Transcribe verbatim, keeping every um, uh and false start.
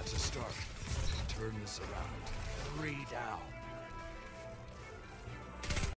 That's a start. Turn this around. Three down.